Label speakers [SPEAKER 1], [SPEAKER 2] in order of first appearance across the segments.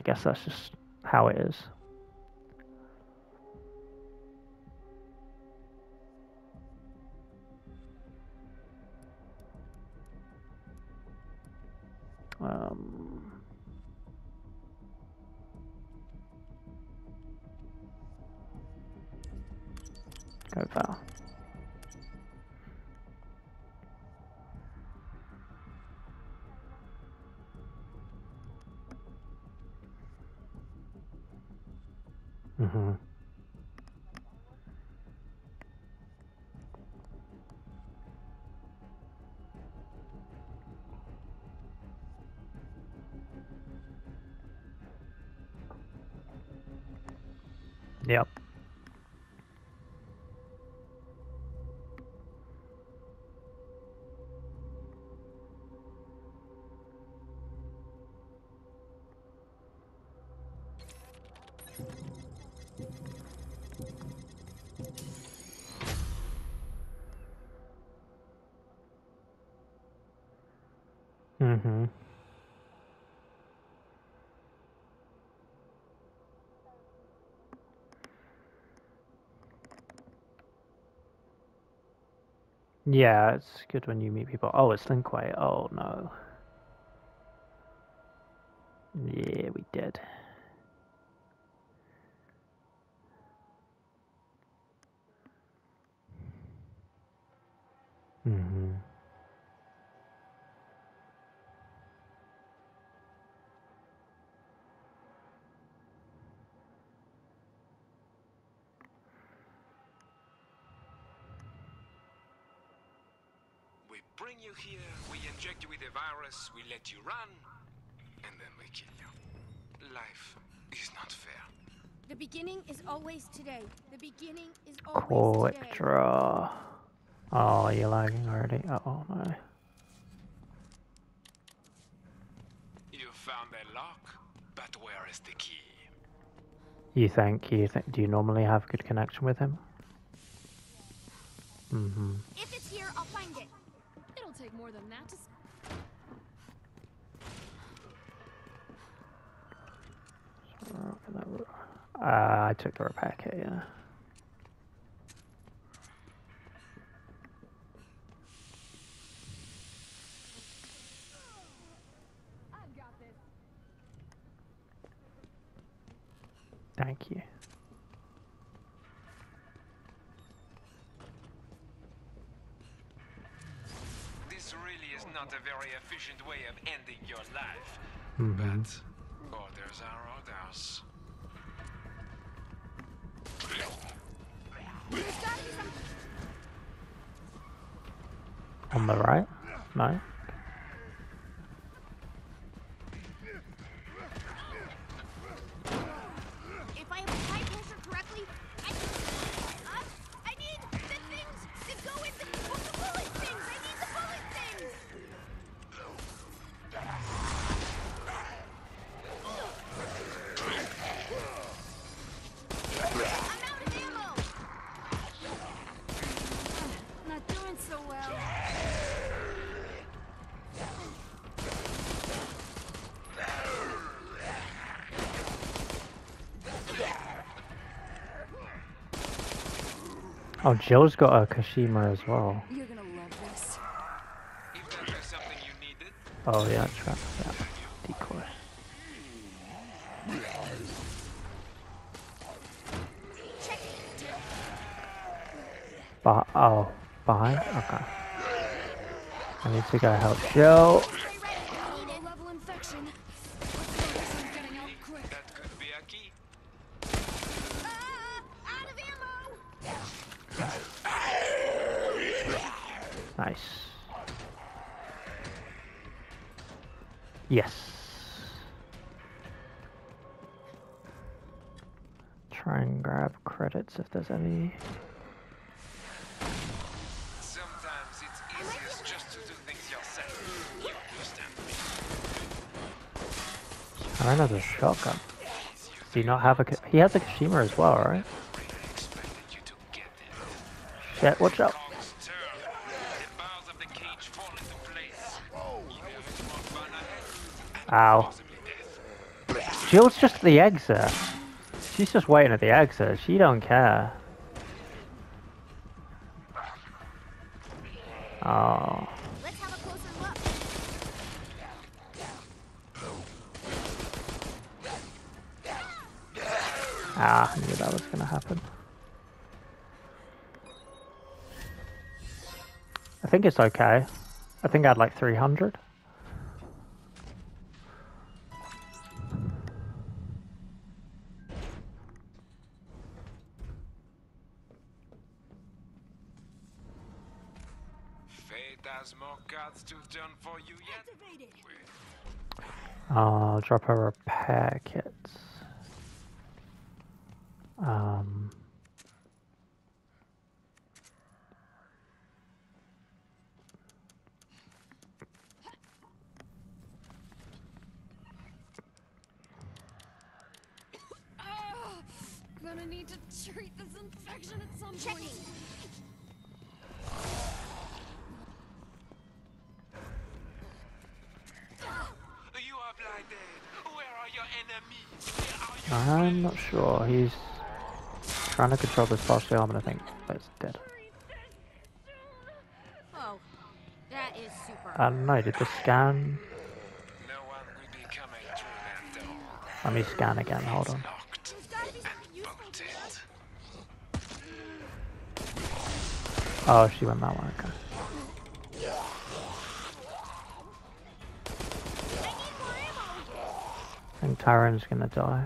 [SPEAKER 1] guess that's just how it is. Go Val. Mm-hmm. Yep. Mm-hmm. Yeah, it's good when you meet people. Oh, it's Linkway. Oh no. Yeah, we did. Mm-hmm.
[SPEAKER 2] We bring you here, we inject you with a virus, we let you run, and then we kill you. Life is not fair.
[SPEAKER 3] The beginning is always today. The beginning is always
[SPEAKER 1] Quick
[SPEAKER 3] today.
[SPEAKER 1] draw. Oh, you're lagging already. Oh no.
[SPEAKER 2] You found a lock, but where is the key?
[SPEAKER 1] You think? Do you normally have good connection with him? Mm-hmm.
[SPEAKER 3] If it's here, I'll find it. It'll take more than that to...
[SPEAKER 1] I took the repair, yeah.
[SPEAKER 3] I've got this.
[SPEAKER 1] Thank you.
[SPEAKER 2] This really is not a very efficient way of ending your life.
[SPEAKER 1] Mm-hmm.
[SPEAKER 2] But orders are orders.
[SPEAKER 3] There's gotta be some...
[SPEAKER 1] On the right? No?
[SPEAKER 3] If I apply pressure correctly, I need the things that go in the bullet things. I need the bullet things. I'm out of ammo. Not doing so well.
[SPEAKER 1] Oh, Jill's got a Kashima as well.
[SPEAKER 3] You're gonna love this.
[SPEAKER 2] If that was something you needed,
[SPEAKER 1] Oh yeah, trap. Yeah. Decoy. Oh, behind? Okay. I need to go help Jill.
[SPEAKER 3] Level infection. Getting out quick.
[SPEAKER 2] that could be a key.
[SPEAKER 3] Out of ammo.
[SPEAKER 1] Nice. Yes. Try and grab credits if there's any.
[SPEAKER 2] Sometimes it's easiest just to do things yourself. You understand me?
[SPEAKER 1] I don't have a shotgun. Do you not have a... He has a Kashima as well, right?
[SPEAKER 2] Really expected you to get it.
[SPEAKER 1] Shit, watch out.
[SPEAKER 2] Cogs turn. The bars of the cage fall into place. Either it's more fun ahead, and
[SPEAKER 1] Ow.
[SPEAKER 2] possibly death.
[SPEAKER 1] Jill's just at the exit. She's just waiting at the exit. She don't care. Oh.
[SPEAKER 3] Let's have a closer look.
[SPEAKER 1] Ah, I knew that was gonna happen. I think it's okay. I think I had like 300.
[SPEAKER 2] Fate has more cards to turn for you yet.
[SPEAKER 3] Activated.
[SPEAKER 1] I'll drop a repair kit. Um,
[SPEAKER 4] Oh, gonna need to treat this infection at some
[SPEAKER 3] Checking.
[SPEAKER 4] point.
[SPEAKER 2] You are blinded. Where are your enemies? Where are your
[SPEAKER 1] I'm not sure. He's trying to control this partially armored, I think, but it's dead.
[SPEAKER 3] Oh, that is super.
[SPEAKER 1] I don't know. Did the scan?
[SPEAKER 2] No one will be coming through that door.
[SPEAKER 1] Let me scan again. Hold on.
[SPEAKER 2] Locked
[SPEAKER 3] There's gotta be something
[SPEAKER 2] and
[SPEAKER 3] useful to
[SPEAKER 2] bolted.
[SPEAKER 1] Oh, she went that way. Okay. I think Tyron's gonna die.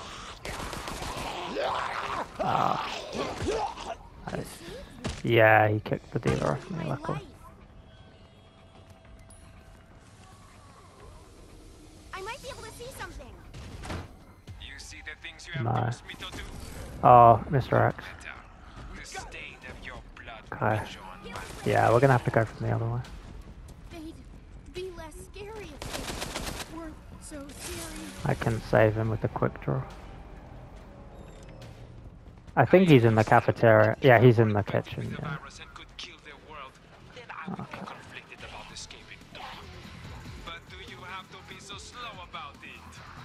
[SPEAKER 1] Ah. Nice. Yeah, he kicked the dealer off me,
[SPEAKER 3] my
[SPEAKER 1] luckily.
[SPEAKER 3] life. I might be able to see something.
[SPEAKER 2] You see the things you have
[SPEAKER 1] No.
[SPEAKER 2] caused me to do?
[SPEAKER 1] Oh, Mr. X.
[SPEAKER 2] The stain of your blood
[SPEAKER 1] Okay.
[SPEAKER 2] will show on my
[SPEAKER 1] Yeah, we're gonna have to go from the other way.
[SPEAKER 3] They'd be less scary if they weren't so scary.
[SPEAKER 1] I can save him with a quick draw. I think he's in the cafeteria. Yeah, he's in the kitchen.
[SPEAKER 2] the
[SPEAKER 1] Yeah.
[SPEAKER 2] virus and could kill the world. Then I would be conflicted about escaping. But do you have to be so slow about it?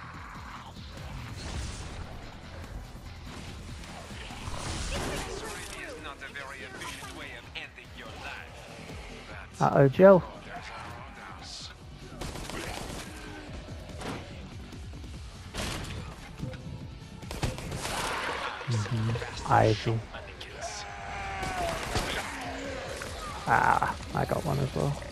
[SPEAKER 2] This really is not a very efficient way of ending your life. But
[SPEAKER 1] Uh-oh, Jill.
[SPEAKER 2] there's others.
[SPEAKER 1] Ivy.
[SPEAKER 2] Mannequins.
[SPEAKER 1] Ah, I got one as well.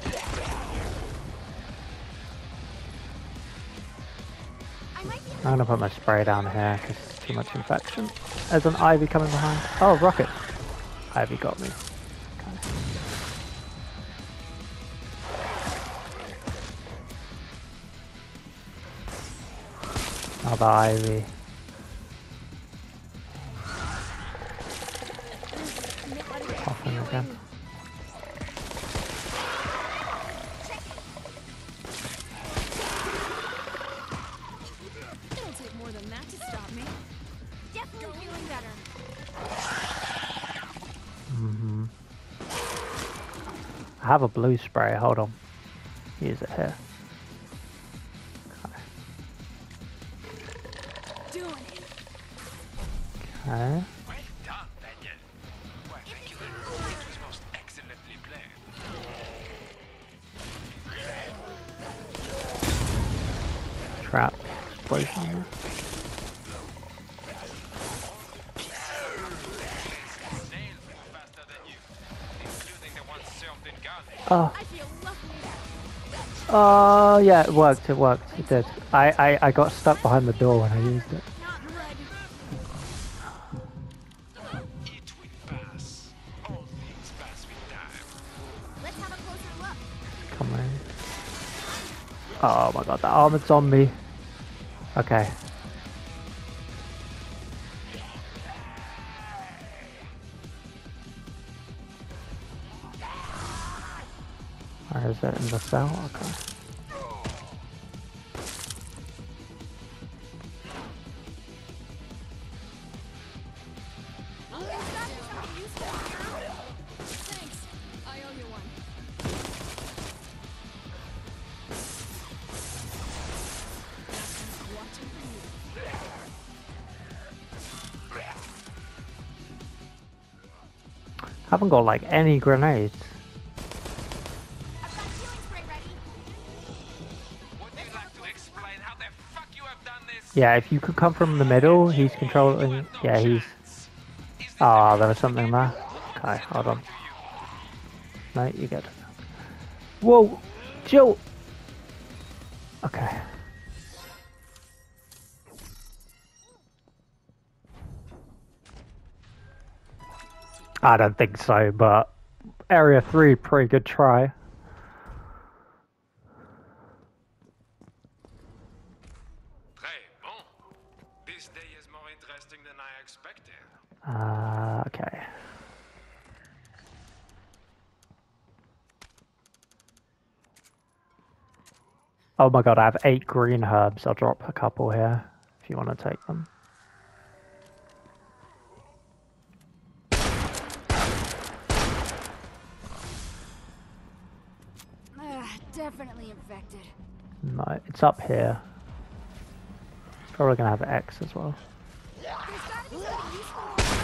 [SPEAKER 3] I might be
[SPEAKER 1] I'm gonna put my spray down here because it's too much infection. There's an Ivy coming behind. Oh, rocket. Ivy got me. Okay. Another Ivy. Coughing again.
[SPEAKER 4] It'll take more than that to stop me.
[SPEAKER 3] definitely feeling better.
[SPEAKER 1] I have a blue spray. Hold on. Use it here.
[SPEAKER 4] Doing it.
[SPEAKER 1] Okay.
[SPEAKER 2] Well done, Daniel. Why, thank you. It was most excellently played.
[SPEAKER 1] Trap. Explosion.
[SPEAKER 2] Snails move faster than you, including the ones served in garden.
[SPEAKER 1] Oh.
[SPEAKER 3] I feel lucky.
[SPEAKER 1] Oh, yeah, it worked. It worked. It did. I got stuck behind the door when I used it.
[SPEAKER 3] Not blood.
[SPEAKER 2] It will pass. All things pass with time.
[SPEAKER 3] Let's have a closer look.
[SPEAKER 1] Come on. Oh my god, the armored zombie. Okay. Where is it? In the cell? Okay.
[SPEAKER 3] There's gotta be something useful here.
[SPEAKER 4] Thanks. I owe you one. Watching for you.
[SPEAKER 1] Haven't got like any grenades.
[SPEAKER 3] I've got healing spray ready.
[SPEAKER 2] Would you like to explain how the fuck you have done this?
[SPEAKER 1] Yeah, if you could come from the middle, he's controlling. Yeah, he's. Ah, there was something there. Okay, hold on. No, you get it. Whoa, Jill. Okay. I don't think so, but Area 3, pretty good try.
[SPEAKER 2] Très bon. This day is more interesting than I expected.
[SPEAKER 1] Okay. Oh my god, I have 8 green herbs. I'll drop a couple here if you want to take them.
[SPEAKER 4] Definitely infected.
[SPEAKER 1] No, it's up here. It's probably gonna have X as well.
[SPEAKER 3] There's gotta be something useful.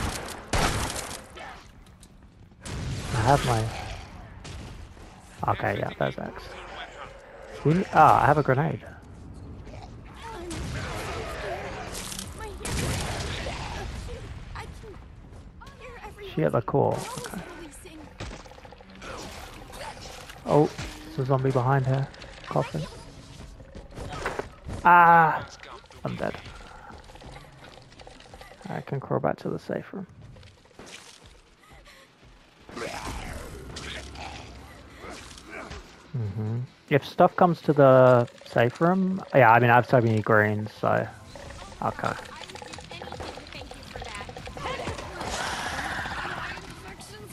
[SPEAKER 1] I have my. Okay, yeah, there's X. I have a grenade.
[SPEAKER 3] I'm so scared. My hearing. I can hear everyone.
[SPEAKER 1] She at the core. Okay.
[SPEAKER 3] Releasing.
[SPEAKER 1] Oh, there's a zombie behind her. Coughing. Ah! I'm dead. I can crawl back to the safe room. If stuff comes to the safe room, yeah, I mean, I have so many greens, so. Okay.
[SPEAKER 3] Thank you for that.
[SPEAKER 4] Infections.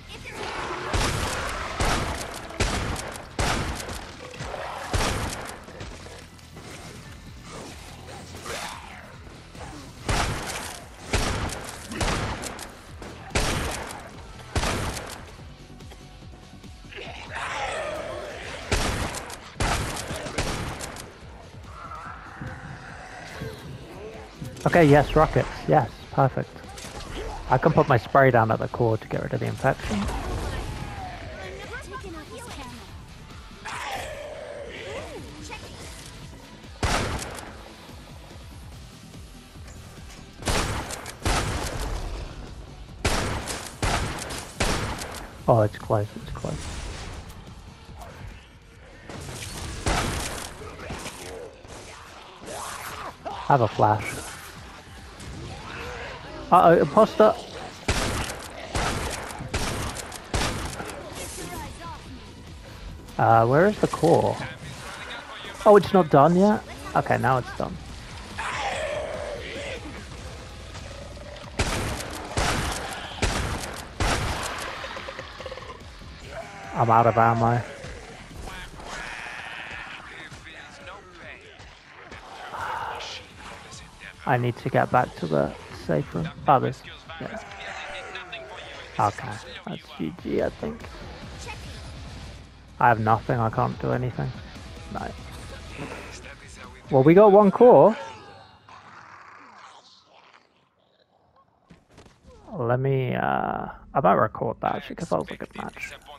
[SPEAKER 1] Okay, yes, rockets. Yes, perfect. I can put my spray down at the core to get rid of the infection.
[SPEAKER 3] I'm never taking out this camera. Check it.
[SPEAKER 1] Oh, it's close, it's close. I have a flash. Uh-oh, imposter! Where is the core? Oh, it's not done yet? Okay, now it's done. I'm out of ammo.
[SPEAKER 2] It feels no pain.
[SPEAKER 1] I need to get back to the safe room. Oh, this. Yeah. Okay, that's GG, I think. I have nothing, I can't do anything. No. Well, we got one core. Let me, I might record that actually, because that was a good match.